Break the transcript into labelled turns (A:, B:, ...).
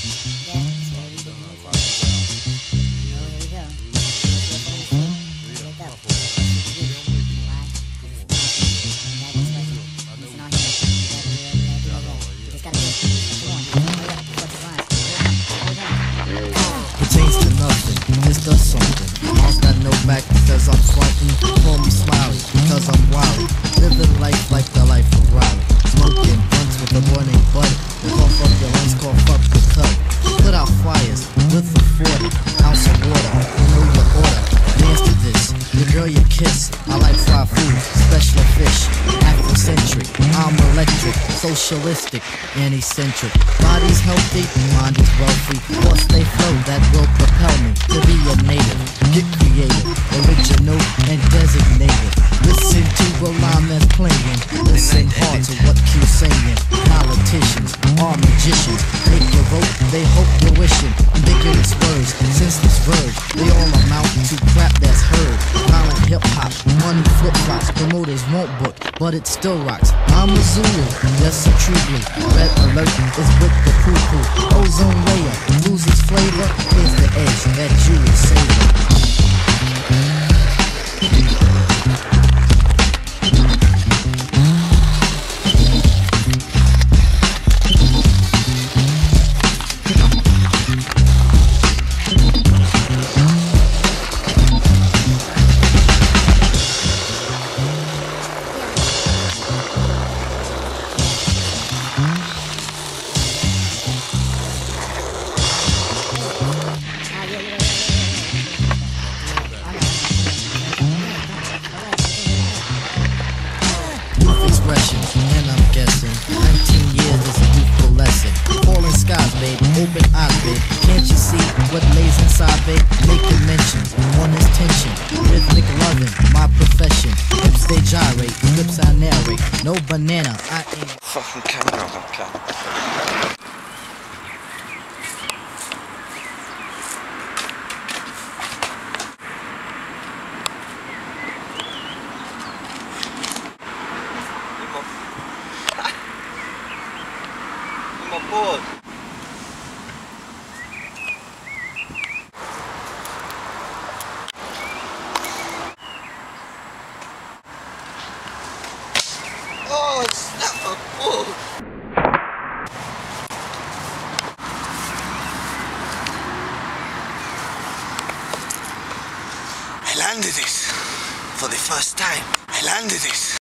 A: Yeah, so we can move forward. Oh, here we go. Here we go. Why? Because it's not. You gotta get special. Listen on here. You gotta do it. You gotta do it. You just gotta do it. Come on. Hurry up. What's the lines? Hold on.
B: Pertains to nothing, this does something. Mom's got no back because I'm frontin'. Call me Smiley because I'm wily. Living life like the life of Riley. Smoking blunts with a boy named Bud. They cough up your lungs, cough up the cut. Put out fires with a 40 ounce of water. You know your order. Dance to this. The girl you kiss. I like fried food, special fish, Afrocentric. I'm electric, socialistic, and eccentric. Body's healthy, mind is wealthy. Thoughts they flow that will propel me to be a native. Get creative, original, and designated. Listen to the line that's playing. Listen hard to what Q's saying. Politicians are magicians. Make your vote, they hope you're wishing. Ambiguous words, senseless verge. They all amount to crap that's heard. Violent hip-hop, money flip-flops. Promoters won't book, but it still rocks. I'm a Zulu, yes a true blue. Red alert is with the poo-poo. Ozone layer loses flavor. Here's the edge that you will savor. And I'm guessing 19 years is a youthful lesson. Falling skies, babe, open eyes, babe. Can't you see what lays inside, babe? Making mention, one is tension. Rhythmic loving, my profession. Hips they gyrate, scripts I narrate. No banana, I ain't.
C: Fucking camera on, okay. My board. Oh, it's not my board. I landed it for the first time. I landed it.